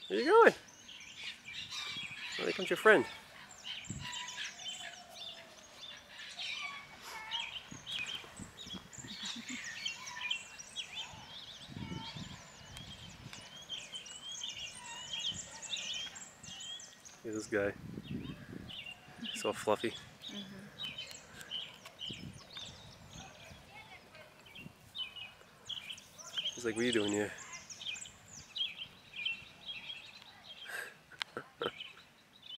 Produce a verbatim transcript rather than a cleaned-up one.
Where are you going? Oh, there comes your friend. Look at this guy. So fluffy. Mm-hmm. He's like, what are you doing here?